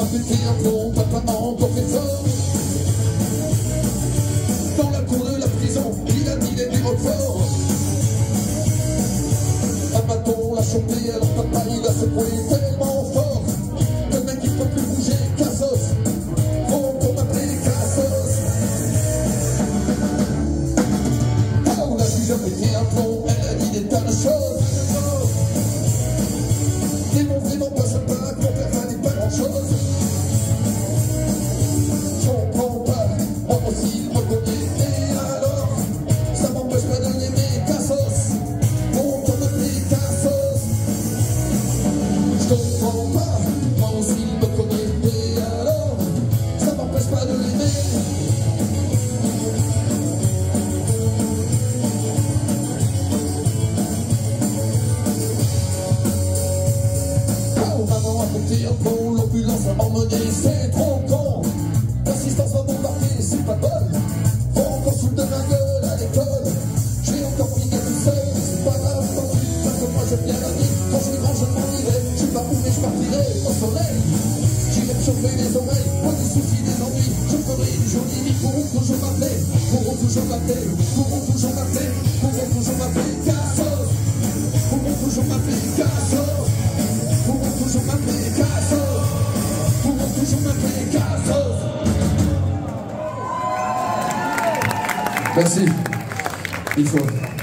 pété un plomb, papa m'a encore fait fort. Dans la cour de la prison, il a mis les Roquefort. Un bâton l'a chopé, alors papa il a secoué tellement fort. Le mec il peut plus bouger, Cassos. Faut qu'on m'appelle Cassos. Oh, la juge a pété un plomb, elle a dit des tas de choses. Ils m'ont vraiment pas sympa, mon père valait pas grand chose. J'en prends pas, moi aussi il me connaît. Et alors, ça m'empêche pas de l'aimer, Cassos. Faut qu'on m'appelle Cassos. Je comprends pas, moi aussi il me connaît. Et alors, ça m'empêche pas de l'aimer. Maman a monté un pont, l'ambulance a emmené, c'est trop con. L'assistance va m'embarquer, c'est pas bol. Faut encore foutre de ma gueule à l'école. J'ai encore fini tout seul, mais c'est pas grave, tant pis, parce que moi j'aime bien la vie. Quand je serai grand, je m'en irai, je sais pas où, mais je partirai au soleil. J'irai me chauffer les oreilles, pas des soucis, des ennuis. Je ferai une jolie vie, pourront toujours m'appeler, pourront toujours m'appeler, pourront toujours m'appeler, pourront toujours m'appeler Cassos. Pourront toujours m'appeler Cassos. Pourront toujours m'appeler Cassos. Pourront toujours m'appeler Cassos. Merci. Il faut.